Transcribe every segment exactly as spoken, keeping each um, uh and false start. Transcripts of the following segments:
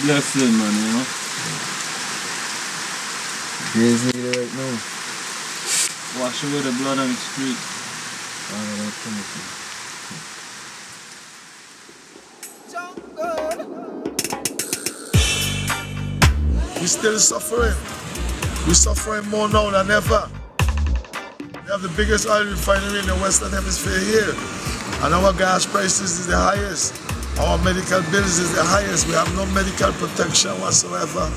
blessing, man, you know. Busy right now. Wash away the blood on the street. We still suffering. We're suffering more now than ever. We have the biggest oil refinery in the Western Hemisphere here. And our gas prices is the highest. Our medical bills is the highest. We have no medical protection whatsoever.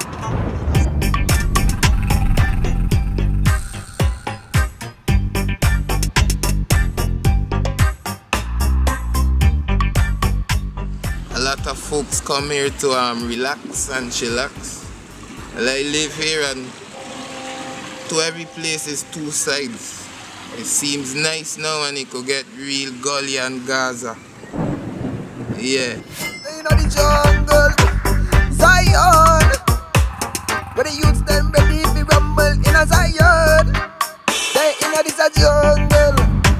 A lot of folks come here to um, relax and chillax. Well, I live here and to every place is two sides. It seems nice now and it could get real gully and Gaza. Yeah. In the jungle, Zion, where the youths them ready to rumble in a Zion. They in a this a jungle,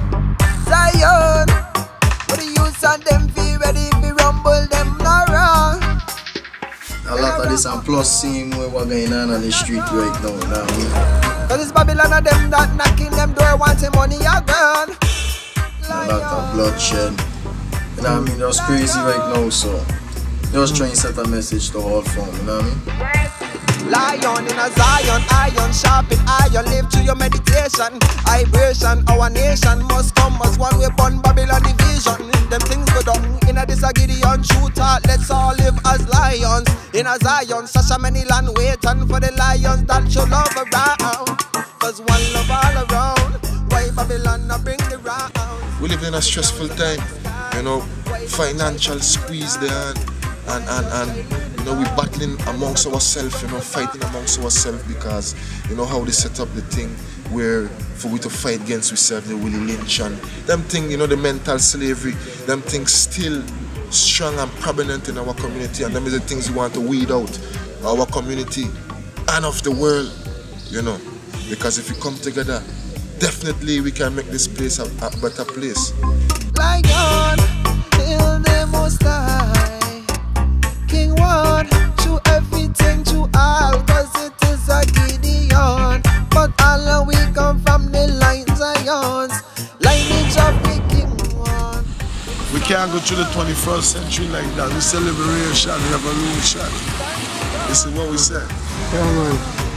Zion, where the youths and them feel ready to rumble them not wrong. A lot of this and plus seeing what we're going on on the street right now. Now cause it's Babylon and them that knocking them door wanting money again. a lot of bloodshed. You know what I mean? That's crazy right now, so just trying to set a message to all from, you know what I mean? Lion in a Zion, iron sharp in iron, live through your meditation. Vibration, our nation must come as one weapon, Babylon division. Them things go down in a this a Gideon shooter. Let's all live as lions in a Zion. Such a many land waiting for the lions that should love around. Cause one love all around. Why Babylon not bring the round? We live in a stressful time, you know, financial squeeze there, and, and, and you know, we're battling amongst ourselves, you know, fighting amongst ourselves because, you know, how they set up the thing where for we to fight against ourselves, they will lynch and them thing, you know, the mental slavery, them things still strong and prominent in our community, and them is the things we want to weed out our community and of the world, you know, because if we come together, definitely we can make this place a, a better place. Lion, till the most high. King one, through everything to all, cause it is a Gideon. But all we come from the line Zions, lineage of the King one. We can't go through the twenty-first century like that. We say liberation, revolution. This is what we say. Yeah, man.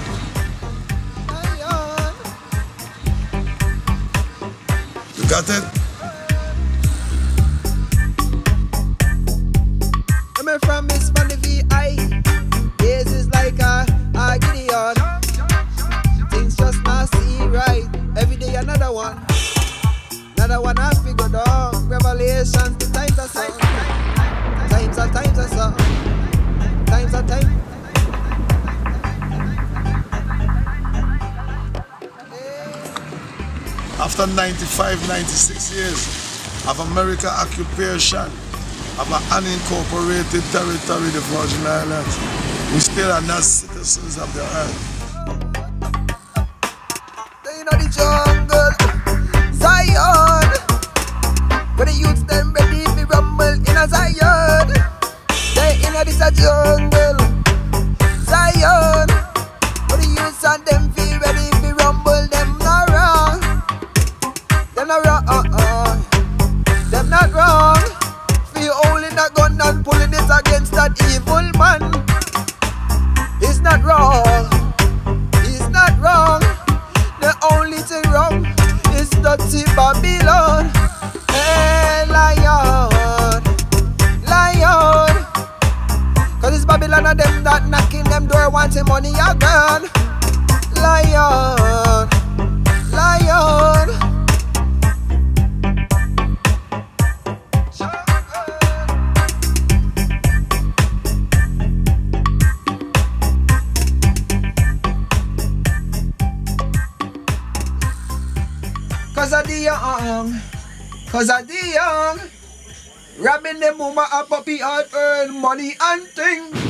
Got it? I'm from Miss Money V I. This is like a, a Gideon. Things just not see right. Every day another one. Another one I figure down. Revelations, the times are so. Times are times are so. Times are time. After ninety-five, ninety-six years of American occupation of an unincorporated territory, the Virgin Islands, we still are not citizens of the earth. They in the jungle, Zion, where the youths them ready to rumble in a Zion. They in this a jungle, Zion, where the youths and them feel ready to rumble them not wrong. Them not wrong, uh, uh. Them not wrong. Feel holding that gun and pulling it against that evil man. It's not wrong. It's not wrong. The only thing wrong is dirty Babylon. Hey, lion, lion. Cause it's Babylon and them that knocking them door wanting money again. Lion, lion. Cause of the young, cause of the young, robbing them mama and puppy and earn money and things.